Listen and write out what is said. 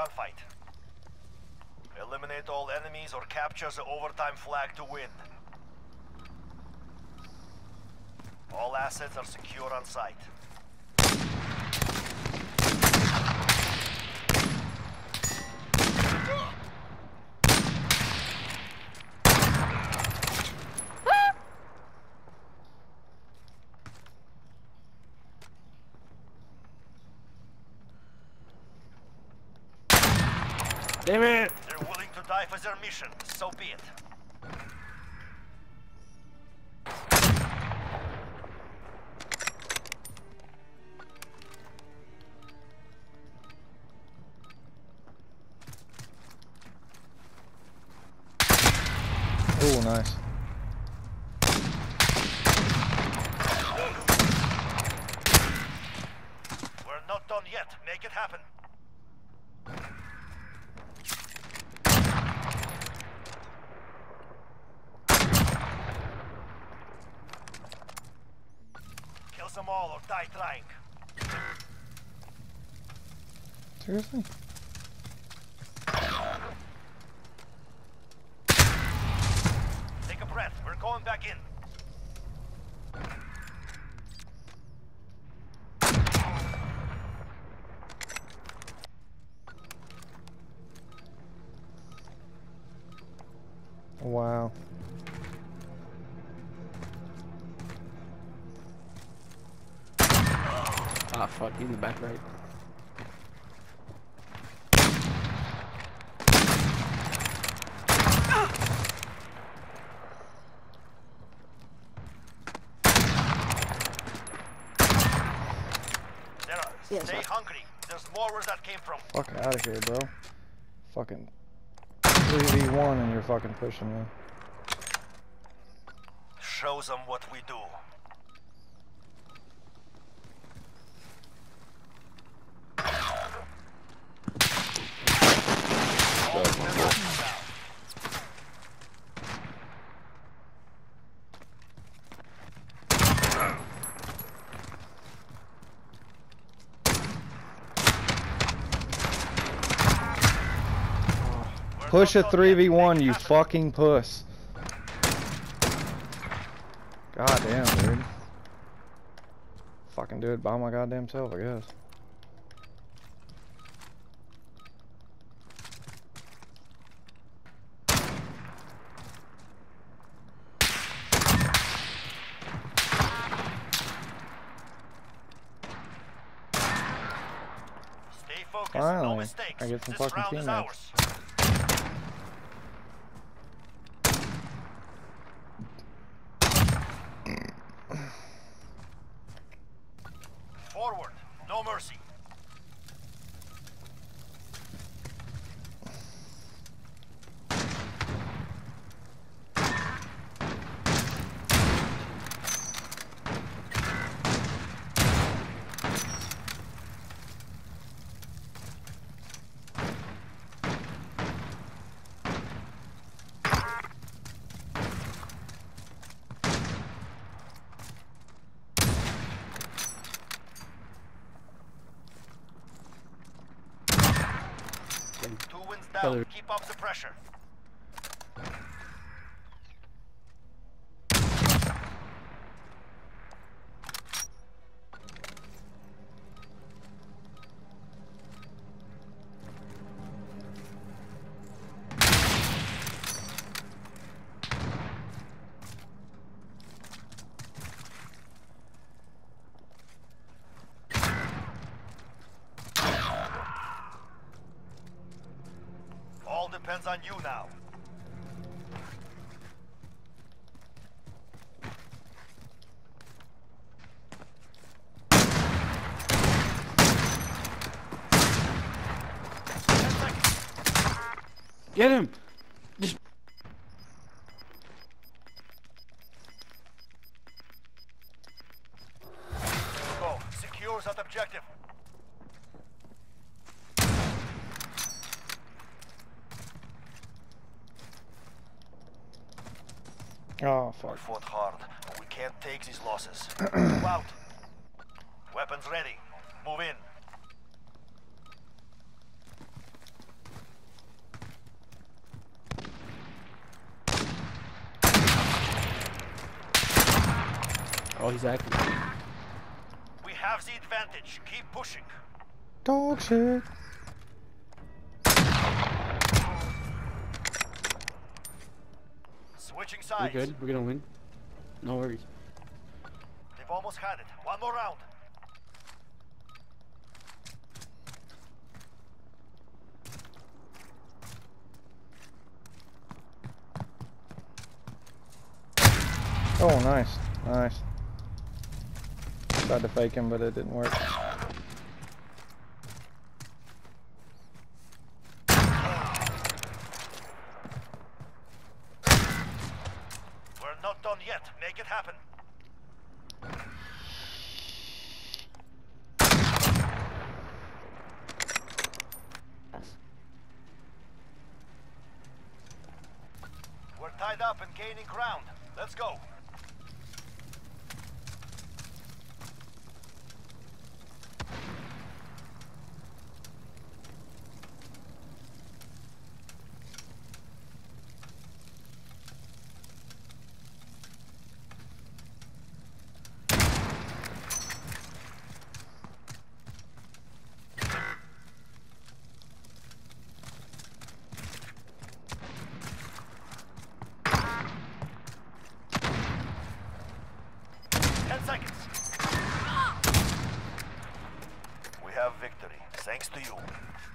gunfight. Eliminate all enemies or capture the overtime flag to win. All assets are secure on site. Damn it! They're willing to die for their mission, so be it. Oh, nice. We're not done yet. Make it happen. Kill them all or die trying. Seriously? Take a breath. We're going back in. Wow. Ah, fuck, he's in the back right. Stay hungry. There's more where that came from. Fuck out of here, bro. Fucking 3v1 and you're fucking pushing me. Show them what we do. Push a 3v1, you fucking puss. God damn, dude. Fucking do it by my goddamn self, I guess. Stay focused. Finally, No mistakes. I get some This fucking round is teammates. ours. Forward. No mercy. Two wins down. Keep up the pressure. All depends on you now. Get him! Just Go. Secure that objective. Oh, We fuck. fought hard, but we can't take these losses. Move out. Weapons ready. Move in. Oh, he's acting. We have the advantage. Keep pushing. Dog shit. Switching We're sides. good. We're gonna win. No worries. They've almost had it. One more round. Oh, nice. Nice. Tried to fake him, but it didn't work. We're not done yet. Make it happen. We're tied up and gaining ground. Let's go. Seconds. We have victory, thanks to you.